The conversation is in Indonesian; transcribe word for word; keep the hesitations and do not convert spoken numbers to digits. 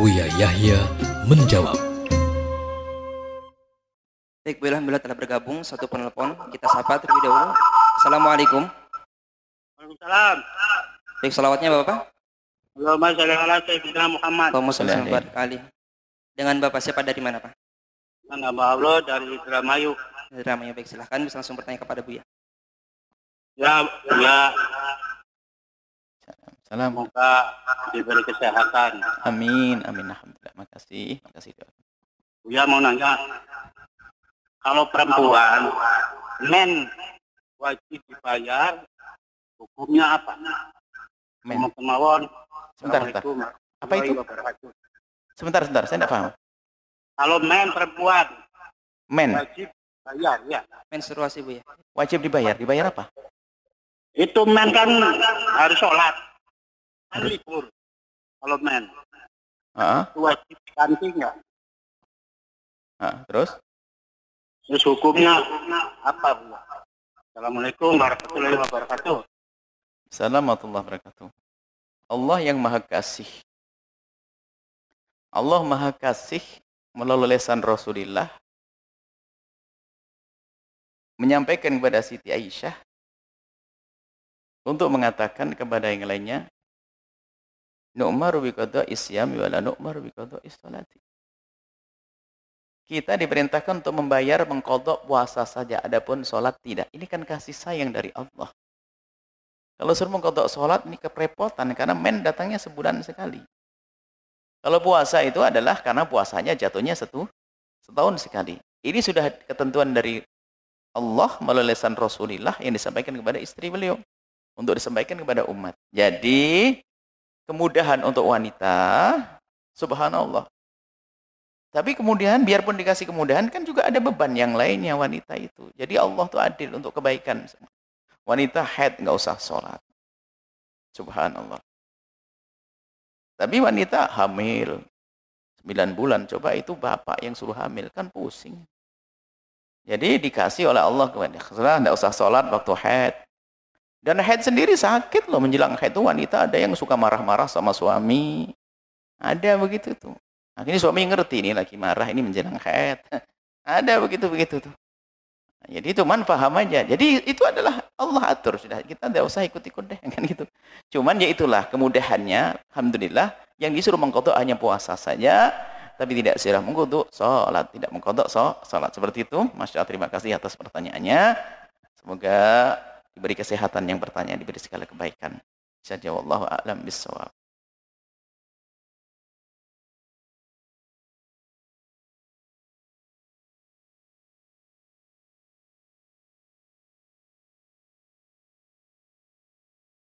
Buya Yahya menjawab. Baik, Bu, alhamdulillah telah bergabung satu penelpon. Kita sapa terlebih dahulu. Assalamualaikum. Waalaikumsalam. Baik, salawatnya Bapak. Allahumma shalli ala sayyidina Muhammad. Allahumma shalli ala kali. Dengan Bapak siapa dari mana, Pak? Nama Allah dari Indramayu. Dari Indramayu. Baik, silahkan bisa langsung bertanya kepada Buya. Ya, ya. Salam. Semoga diberi kesehatan. Amin, amin. Alhamdulillah. Makasih, makasih. Buya mau nanya, kalau perempuan men wajib dibayar, hukumnya apa? Men. Mau kemauan. Sebentar, sebentar. Apa itu? Sebentar, sebentar. Saya tidak paham. Kalau men perempuan Men, wajib bayar, ya. Menstruasi, Buya. wajib dibayar. Dibayar apa? Itu men kan harus sholat, kan libur. Kalau men, Heeh. itu wajib diganti nggak? Heeh, terus? Terus hukumnya apa, Bu? Assalamualaikum warahmatullahi wabarakatuh. Assalamualaikum warahmatullahi wabarakatuh. Allah yang Maha Kasih. Allah Maha Kasih melalui lisan Rasulullah menyampaikan kepada Siti Aisyah untuk mengatakan kepada yang lainnya, nu'maru biqada'is siyami wa la nu'maru biqada'is salati. Kita diperintahkan untuk membayar, mengqadha puasa saja, adapun salat tidak. Ini kan kasih sayang dari Allah. Kalau suruh mengqadha salat ini kerepotan karena men datangnya sebulan sekali. Kalau puasa itu adalah karena puasanya jatuhnya satu setahun sekali. Ini sudah ketentuan dari Allah melalui lisan Rasulullah yang disampaikan kepada istri beliau untuk disampaikan kepada umat. Jadi kemudahan untuk wanita, subhanallah. Tapi kemudian biarpun dikasih kemudahan kan juga ada beban yang lainnya wanita itu. Jadi Allah tuh adil untuk kebaikan. Wanita haid nggak usah sholat. Subhanallah. Tapi wanita hamil sembilan bulan, coba itu bapak yang suruh hamil kan pusing. Jadi dikasih oleh Allah kepada dia, nggak usah sholat waktu haid. Dan haid sendiri sakit loh, menjelang haid itu wanita ada yang suka marah-marah sama suami. Ada begitu tuh. Akhirnya suami ngerti ini lagi marah, ini menjelang haid. Ada begitu-begitu tuh. Nah, jadi cuman paham aja. Jadi itu adalah Allah atur sudah. Kita tidak usah ikut-ikut deh kan gitu. Cuman ya itulah kemudahannya. Alhamdulillah yang disuruh mengqadha hanya puasa saja, tapi tidak sirah mengqadha salat, tidak mengqadha salat. Seperti itu. Masya Allah, terima kasih atas pertanyaannya. Semoga diberi kesehatan yang bertanya, diberi segala kebaikan. Insyaallah wallahu a'lam bissawab.